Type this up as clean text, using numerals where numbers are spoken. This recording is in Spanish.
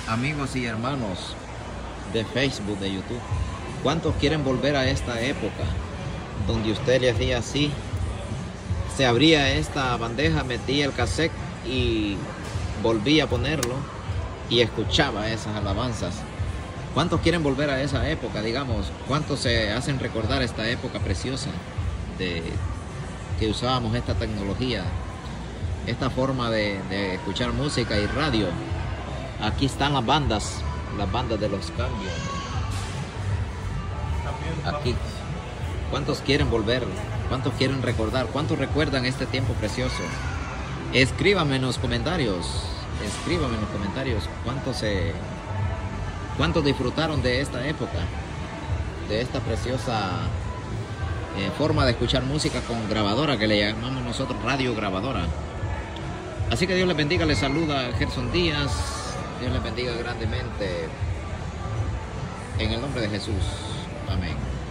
Amigos y hermanos de Facebook, de YouTube, ¿cuántos quieren volver a esta época donde usted le hacía así? Se abría esta bandeja, metía el cassette y volvía a ponerlo y escuchaba esas alabanzas. ¿Cuántos quieren volver a esa época? Digamos, ¿cuántos se hacen recordar esta época preciosa de que usábamos esta tecnología, esta forma de escuchar música y radio? Aquí están las bandas de los cambios. Aquí. ¿Cuántos quieren volver? ¿Cuántos quieren recordar? ¿Cuántos recuerdan este tiempo precioso? Escríbame en los comentarios. Escríbame en los comentarios. ¿Cuántos disfrutaron de esta época? De esta preciosa forma de escuchar música con grabadora, que le llamamos nosotros radio grabadora. Así que Dios les bendiga. Les saluda Gerson Díaz. Dios les bendiga grandemente. En el nombre de Jesús. Amén.